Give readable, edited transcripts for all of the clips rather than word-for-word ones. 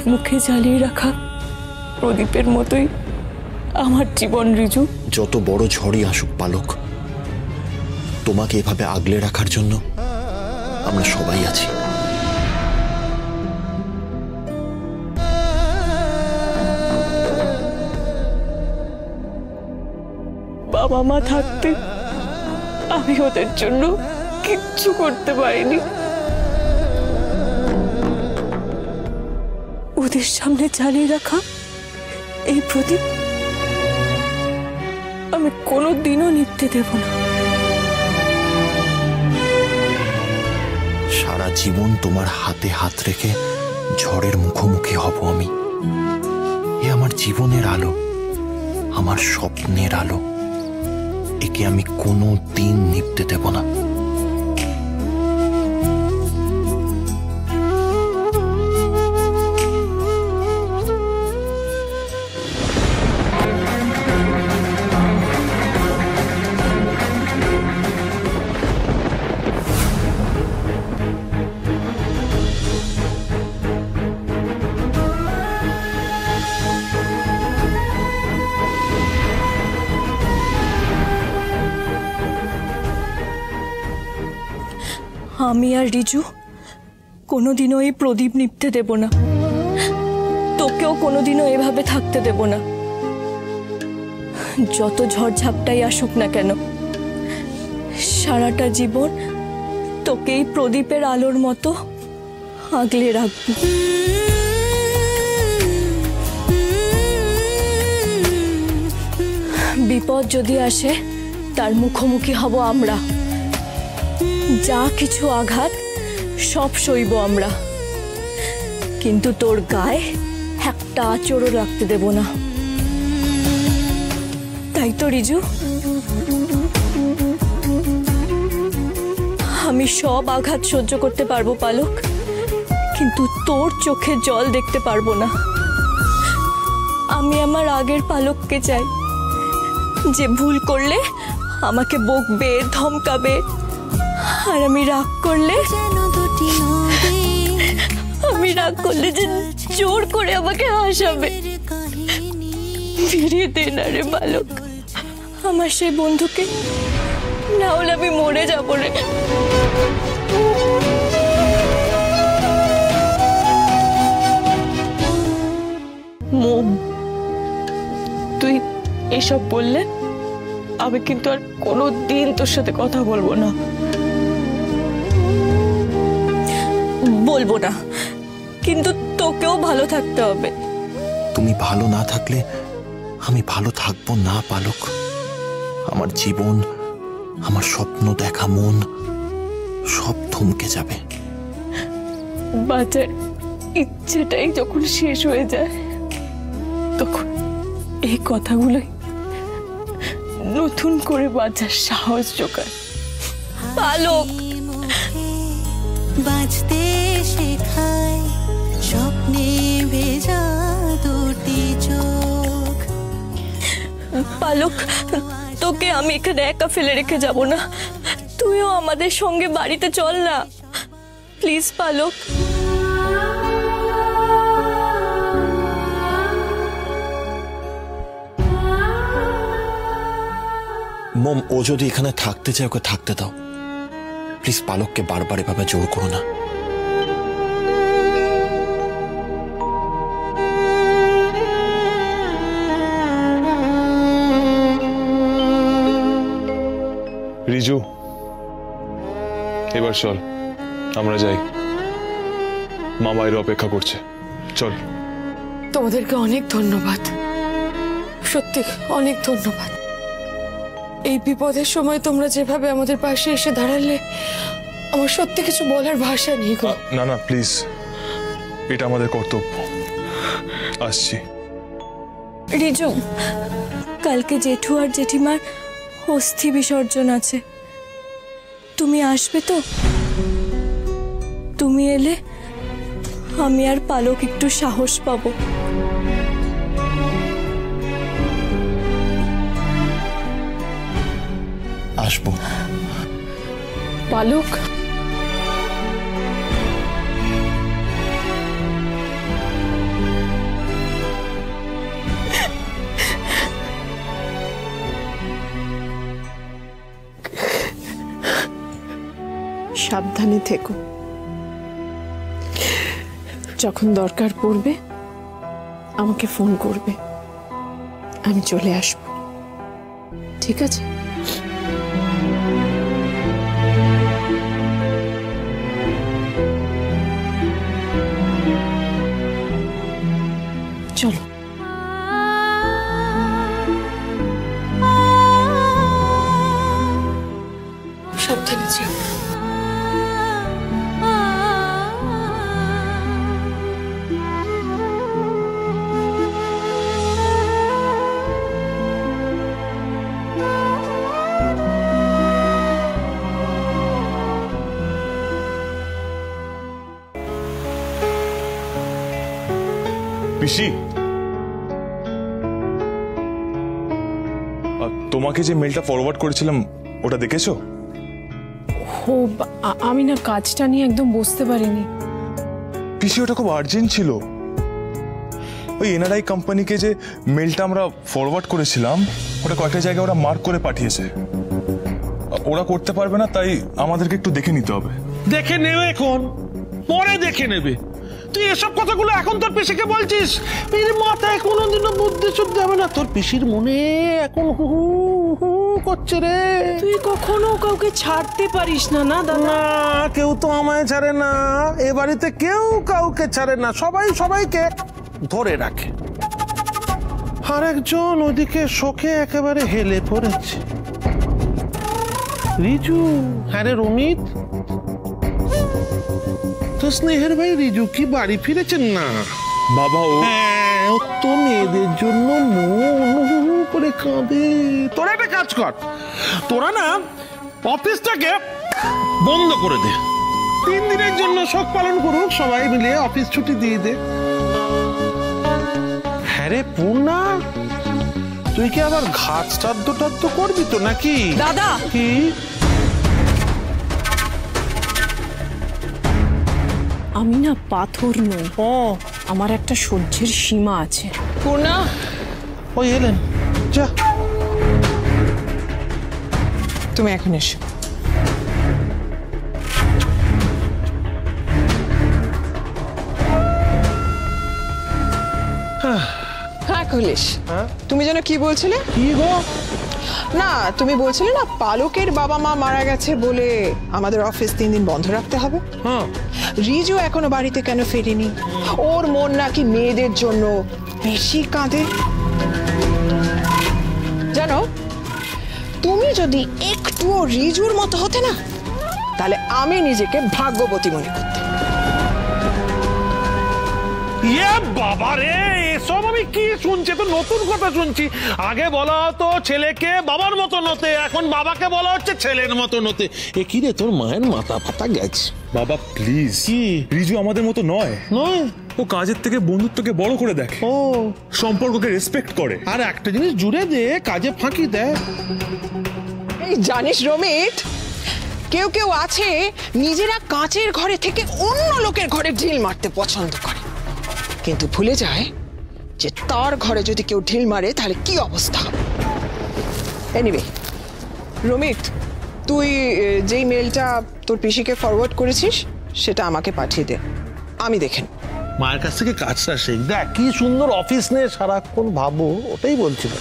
মুখে জ্বালিয়ে রাখা প্রদীপের মতোই আমার জীবন রিজু। যত বড় ঝড়ই আসুক পালক, তোমাকে এভাবে আগলে রাখার জন্য আমরা সবাই আছি। বাবা মা থাকতে আমি ওদের জন্য কিচ্ছু করতে পারিনি। ওদের সামনে জ্বালিয়ে রাখা এই প্রদীপ আমি কোনোদিনও নিভতে দেব না। সারা জীবন তোমার হাতে হাত রেখে ঝড়ের মুখোমুখি হব আমি। এ আমার জীবনের আলো, আমার স্বপ্নের আলো। একে আমি কোনো দিন নিভতে দেব না। আমি আর রিজু কোনোদিনও এই প্রদীপ নিভতে দেব না, তোকেও কোনোদিনও এভাবে থাকতে দেব না। যত ঝড়ঝাপটাই আসুক না কেন, সারাটা জীবন তোকে এই প্রদীপের আলোর মতো আগলে রাখব। বিপদ যদি আসে তার মুখোমুখি হব আমরা। যা কিছু আঘাত সব সইব আমরা, কিন্তু তোর গায়ে একটা আঁচড়ও রাখতে দেব না। তাই তো রিজু, আমি সব আঘাত সহ্য করতে পারবো পালক, কিন্তু তোর চোখে জল দেখতে পারবো না। আমি আমার আগের পালককে চাই, যে ভুল করলে আমাকে বকবে, ধমকাবে, আর আমি রাগ করলে যে জোর করে আমাকে হাসাবে। ফিরিয়ে দে না রে বালক আমার সেই বন্ধুকে, না হলে আমি মরে যাব রে। মম, তুই এসব বললে আমি কিন্তু আর কোনোদিন তোর সাথে কথা বলবো না। বলবো না, কিন্তু তোকেও ভালো থাকতে হবে। তুমি ভালো না থাকলে আমি ভালো থাকবো না পালক। আমার জীবন, আমার স্বপ্ন দেখা মন সব থমকে যাবে। বাঁচার ইচ্ছেটাই যখন শেষ হয়ে যায়, তখন এই কথাগুলোই নতুন করে বাঁচার সাহস জোগায়। পালক বাঁচতে শেখায় স্বপ্নে ভেজা দুটি চোখ। পালক, তোকে আমি এখানে একা ফেলে রেখে যাব না, তুইও আমাদের সঙ্গে বাড়িতে চল না প্লিজ পালক। মম, ও যদি এখানে থাকতে চায় ওকে থাকতে দাও প্লিজ। পালককে বারবার এভাবে জোর করো না। রিজু, এবার চল আমরা যাই, মামা এর অপেক্ষা করছে। চল। তোমাদেরকে অনেক ধন্যবাদ, সত্যি অনেক ধন্যবাদ। এই বিপদের সময় তোমরা যেভাবে আমাদের পাশে এসে দাঁড়ালে, আমার সত্যি কিছু বলার ভাষা নেই গো। না না প্লিজ, এটা আমাদের কর্তব্য। আসছি। রিজু, কালকে জেঠু আর জেঠিমার অস্থি বিসর্জন আছে, তুমি আসবে তো? তুমি এলে আমি আর পালক একটু সাহস পাবো। আসবো। পালক, সাবধানে থেকো। যখন দরকার পড়বে আমাকে ফোন করবে, আমি চলে আসব। ঠিক আছে? চলো। সাবধানে যেও। পিসি, তোমাকে যে মেলটা ফরওয়ার্ড করেছিলাম ওটা দেখেছো? ও, আমি না কাজটা নিয়ে একদম বুঝতে পারিনি। পিসি, ওটা খুব আর্জেন্ট ছিল। ওই এনআরআই কোম্পানিকে যে মেলটা আমরা ফরওয়ার্ড করেছিলাম ওটা কয়েকটা জায়গায় ওরা মার্ক করে পাঠিয়েছে। ওরা করতে পারবে না, তাই আমাদেরকে একটু দেখে নিতে হবে। দেখে নেবে এখন, পরে দেখে নেবে। তুই এসব কথাগুলো এখন তোর পিসিকে বলছিস? এর মাথায় কোনোদিনও বুদ্ধি শুদ্ধি হবে না। তোর পিসির মনে এখন হু হু হু করছে রে। তুই কখনো কাউকে ছাড়তে পারিস না না দাদা? না, কেউ তো আমায় ছাড়ে না। এ বাড়িতে কেউ কাউকে ছাড়ে না, সবাই সবাইকে ধরে রাখে। আর একজন ওদিকে শোকে একেবারে হেলে পড়েছে। রিজু। হ্যাঁ রে রমিত, তো স্নেহের ভাই রিজু কি বাড়ি ফিরেছেন না? বাবা, ও হ্যাঁ, ও তো মেয়েদের জন্য মন করে কাঁদে। তোরা একটা কাজ কর, তোরা না অফিসটাকে বন্ধ করে দে। 3 দিনের জন্য শোক পালন করুক, সবাই মিলে অফিস ছুটি দিয়ে দে। হ্যাঁ রে পূর্ণা, তুই কি আবার ঘাট শ্রাদ্ধ টাদ্ধ করবি তো নাকি? দাদা, কি? আমি না পাথর নই। আমার একটা সহ্যের সীমা আছে। পূর্ণা, ওই এলেন, যা। তুমি এখন এসো। হ্যাঁ কৈলেশ, তুমি যেন কি বলছিলে? কি গো? না, তুমি বলছিলে না পালকের বাবা মা মারা গেছে বলে আমাদের অফিস 3 দিন বন্ধ রাখতে হবে। হ্যাঁ, রিজু এখনো বাড়িতে কেন ফেরেনি? ওর মন নাকি মেয়েদের জন্য বেশি কাঁদে। জানো, তুমি যদি একটুও রিজুর মতো হতে না, তাহলে আমি নিজেকে ভাগ্যবতী মনে করতাম। ইয়ে বাবা রে, এসব আমি কি শুনছি? তো নতুন কথা শুনছি। আগে বলা হতো ছেলেকে বাবার মতো নতে, এখন বাবাকে বলা হচ্ছে ছেলের মতো নতে। এ কি রে, তোর মায়ের মাথা ফাতা গেছে। বাবা প্লিজ, কি? রিজু আমাদের মতো নয়। নয়? ও কাজের থেকে বন্ধুত্বকে বড় করে দেখে, ও সম্পর্ককে রেসপেক্ট করে। আর একটা জিনিস জুড়ে দে, কাজে ফাঁকি দেয়। এই জানিস রমিত, কেউ কেউ আছে নিজেরা কাঁচের ঘরে থেকে অন্য লোকের ঘরে ঢিল মারতে পছন্দ করে, কিন্তু ভুলে যায় যে তার ঘরে যদি কেউ ঢিল মারে তাহলে কি অবস্থা হবে। এনিওয়ে রমিত, তুই যেই মেলটা তোর পিসিকে ফরওয়ার্ড করেছিস সেটা আমাকে পাঠিয়ে দে, আমি দেখেন। মায়ের কাছ থেকে কাজটা শেখ। দেখ কি সুন্দর অফিস নিয়ে সারাক্ষণ ভাবো, ওটাই বলছিল।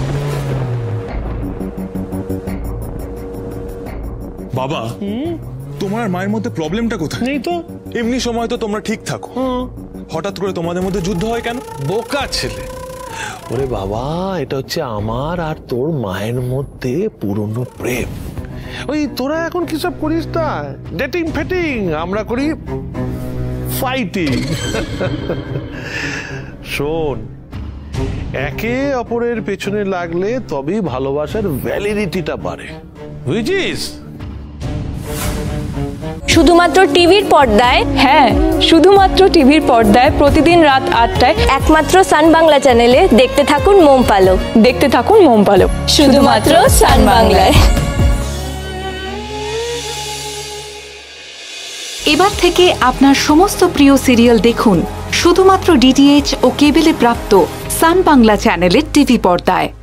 বাবা, তোমার মায়ের মধ্যে প্রবলেমটা কোথায়? নেই তো। এমনি সময় তো তোমরা ঠিক থাকো, হঠাৎ করে তোমাদের মধ্যে যুদ্ধ হয় কেন? বোকা ছেলে। ওরে বাবা, এটা হচ্ছে আমার আর তোর মায়ের মধ্যে পুরনো প্রেম। ওই তোরা এখন কি সব করিস না, ডেটিং ফেটিং, আমরা করি ফাইটিং। শোন, একে অপরের পেছনে লাগলে তবেই ভালোবাসার ভ্যালিডিটিটা বাড়ে, বুঝিস? শুধুমাত্র টিভির পর্দায়, হ্যাঁ শুধুমাত্র টিভির পর্দায় প্রতিদিন রাত 8টায় একমাত্র সান বাংলা চ্যানেলে দেখতে থাকুন মোম পালক। দেখতে থাকুন মোম পালক, শুধুমাত্র সান বাংলায়। এবার থেকে আপনার সমস্ত প্রিয় সিরিয়াল দেখুন শুধুমাত্র ডিটিএইচ ও কেবেলে প্রাপ্ত সান বাংলা চ্যানেলের টিভি পর্দায়।